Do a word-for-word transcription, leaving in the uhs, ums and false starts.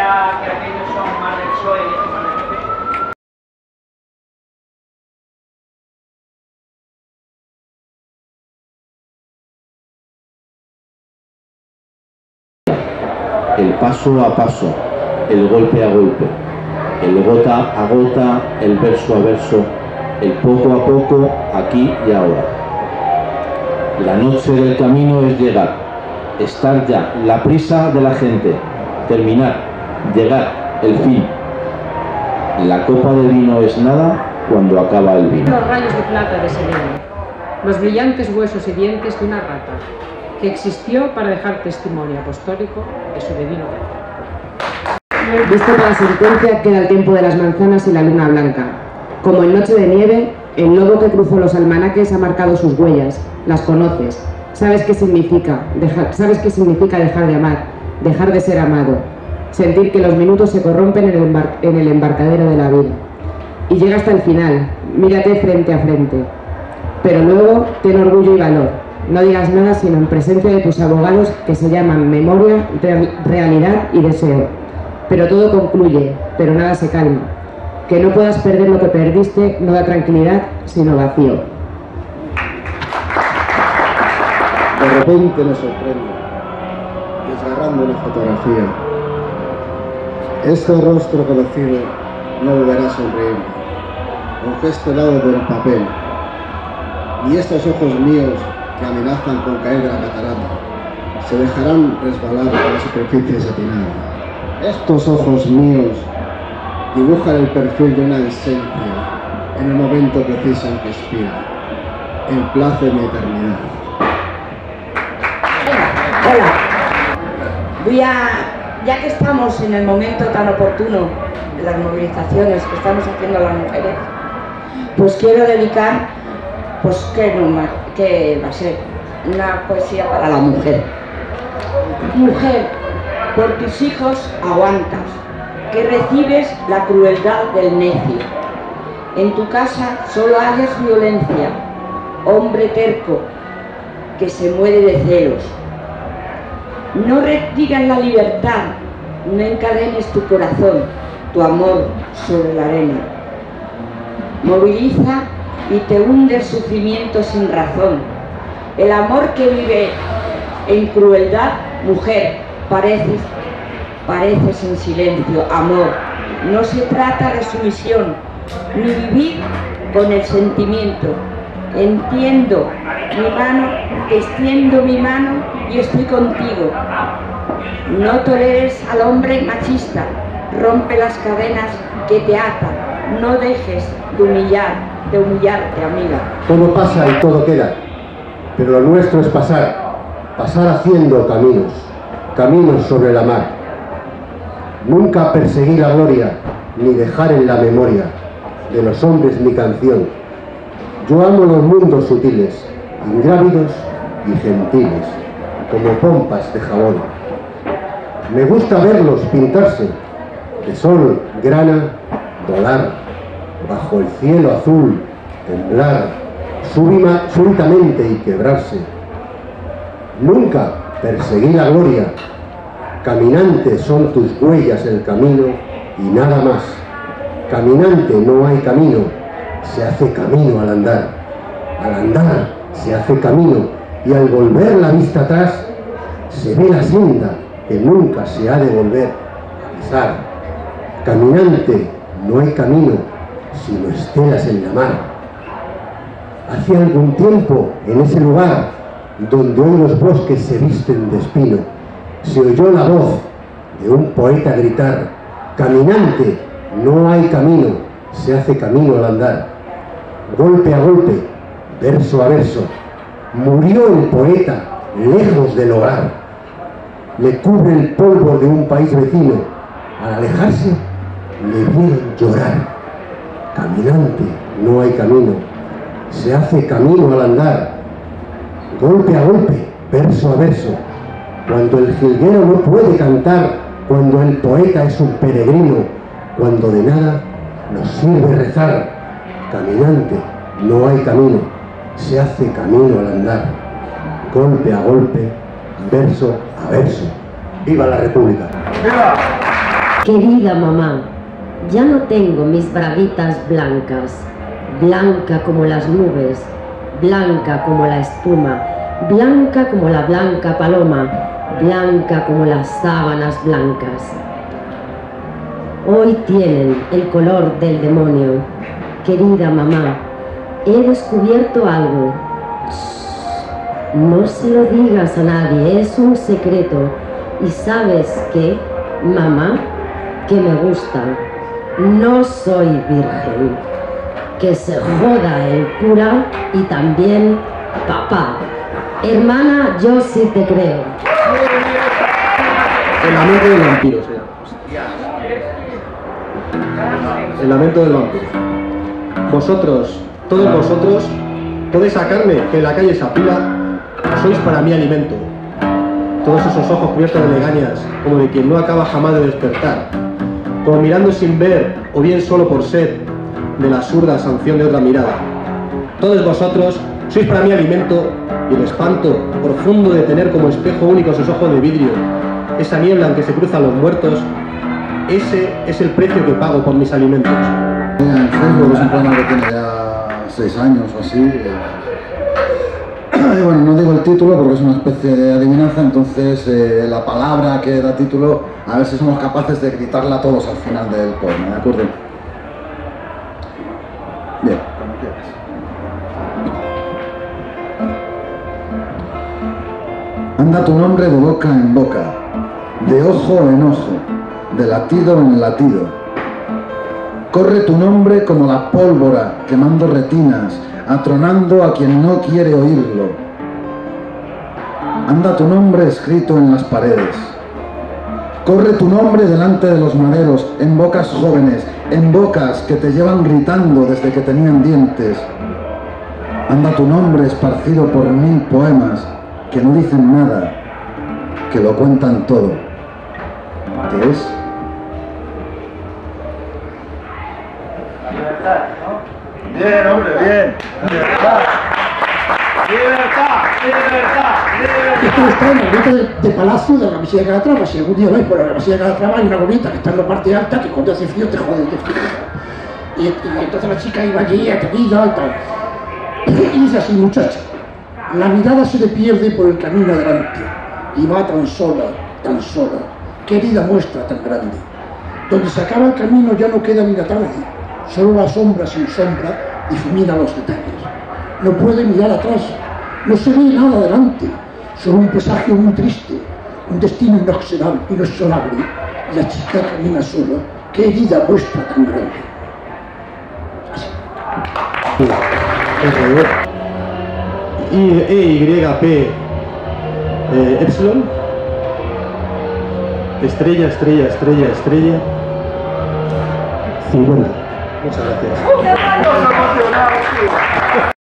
será que aquellos son más del P S O E y estos más del P P? El paso a paso, el golpe a golpe, el gota a gota, el verso a verso, el poco a poco, aquí y ahora. La noche del camino es llegar, estar ya, la prisa de la gente, terminar, llegar, el fin. La copa de vino es nada cuando acaba el vino. Los rayos de plata de Selene, los brillantes huesos y dientes de una rata, que existió para dejar testimonio apostólico de su divino rey. Visto por la sentencia, queda el tiempo de las manzanas y la luna blanca. Como en noche de nieve, el lobo que cruzó los almanaques ha marcado sus huellas. Las conoces. Sabes qué significa, dejar, sabes qué significa dejar de amar, dejar de ser amado. Sentir que los minutos se corrompen en el, embar en el embarcadero de la vida. Y llega hasta el final. Mírate frente a frente. Pero luego, ten orgullo y valor. No digas nada sino en presencia de tus abogados, que se llaman memoria, real, realidad y deseo. Pero todo concluye, pero nada se calma. Que no puedas perder lo que perdiste no da tranquilidad, sino vacío. De repente me sorprende, desgarrando una fotografía. Este rostro conocido no volverá a sonreír, con gesto helado del papel. Y estos ojos míos que amenazan con caer de la catarata se dejarán resbalar por la superficie satinada. Estos ojos míos dibujan el perfil de una esencia en el momento preciso en que expira. Emplace mi eternidad. Hola, voy a, ya que estamos en el momento tan oportuno de las movilizaciones que estamos haciendo las mujeres, pues quiero dedicar, pues qué no, qué va a ser, una poesía para la mujer. Mujer, por tus hijos aguantas, que recibes la crueldad del necio. En tu casa solo haces violencia, hombre terco, que se muere de celos. No retiras la libertad, no encadenes tu corazón, tu amor sobre la arena. Moviliza y te hunde el sufrimiento sin razón. El amor que vive en crueldad, mujer, pareces, pareces en silencio, amor. No se trata de sumisión, ni vivir con el sentimiento. Entiendo mi mano, extiendo mi mano y estoy contigo. No toleres al hombre machista, rompe las cadenas que te atan. No dejes de humillar, de humillarte, amiga. Todo pasa y todo queda, pero lo nuestro es pasar, pasar haciendo caminos, caminos sobre la mar. Nunca perseguí la gloria, ni dejar en la memoria de los hombres mi canción. Yo amo los mundos sutiles, ingrávidos y gentiles, como pompas de jabón. Me gusta verlos pintarse, de sol, grana, dolar, bajo el cielo azul, temblar, súbima, súbitamente y quebrarse. Nunca perseguí la gloria, caminante son tus huellas el camino y nada más. Caminante no hay camino, se hace camino al andar. Al andar se hace camino y al volver la vista atrás se ve la senda que nunca se ha de volver a pisar. Caminante no hay camino, sino estelas en la mar. Hace algún tiempo, en ese lugar donde hoy los bosques se visten de espino, se oyó la voz de un poeta gritar: caminante, no hay camino, se hace camino al andar. Golpe a golpe, verso a verso, murió el poeta lejos del hogar. Le cubre el polvo de un país vecino. Al alejarse, le vieron llorar. Caminante, no hay camino, se hace camino al andar. Golpe a golpe, verso a verso, cuando el jilguero no puede cantar, cuando el poeta es un peregrino, cuando de nada nos sirve rezar. Caminante, no hay camino, se hace camino al andar. Golpe a golpe, verso a verso. ¡Viva la República! ¡Viva! Querida mamá, ya no tengo mis braguitas blancas, blanca como las nubes, blanca como la espuma, blanca como la blanca paloma, blanca como las sábanas blancas. Hoy tienen el color del demonio. Querida mamá, he descubierto algo. No se lo digas a nadie, es un secreto. ¿Y sabes qué, mamá? Que me gusta. No soy virgen. Que se joda el cura y también papá. Hermana, yo sí te creo. El lamento del vampiro, se llama. El lamento del vampiro. Vosotros, todos vosotros, toda esa carne que en la calle se apila, sois para mí alimento. Todos esos ojos cubiertos de legañas, como de quien no acaba jamás de despertar, como mirando sin ver, o bien solo por sed, de la absurda sanción de otra mirada. Todos vosotros sois para mí alimento, y el espanto profundo de tener como espejo único esos ojos de vidrio, esa niebla en que se cruzan los muertos, ese es el precio que pago por mis alimentos. En Facebook es un programa que tiene ya seis años o así. Y bueno, no digo el título porque es una especie de adivinanza, entonces eh, la palabra que da título, a ver si somos capaces de gritarla todos al final del poema, ¿de acuerdo? Bien, como quieras. Anda tu nombre de boca en boca, de ojo en ojo, de latido en latido. Corre tu nombre como la pólvora, quemando retinas, atronando a quien no quiere oírlo. Anda tu nombre escrito en las paredes. Corre tu nombre delante de los maderos, en bocas jóvenes, en bocas que te llevan gritando desde que tenían dientes. Anda tu nombre esparcido por mil poemas que no dicen nada, que lo cuentan todo. ¿Qué es? Libertad, ¿no? Bien, hombre, bien. Libertad. Libertad, libertad, libertad. Esto está en el grito de, de Palacio de la Mesilla de Calatrava. Si algún día vais por la Mesilla de Calatrava hay una bonita que está en la parte alta que cuando hace frío te jode, te frío. Y, y entonces la chica iba allí, atenida y tal. Y dice así, muchacha, la mirada se le pierde por el camino adelante y va tan sola, tan sola. Querida muestra tan grande. Donde se acaba el camino ya no queda ni la tarde, solo la sombra sin sombra difumina los detalles. No puede mirar atrás, no se ve nada adelante, solo un presagio muy triste, un destino inoxidable, inexorable. La chica camina sola, qué herida muestra tan grande. Así. I, E, Y, P, eh, Epsilon, estrella, estrella, estrella, estrella, cincuenta. Muchas gracias.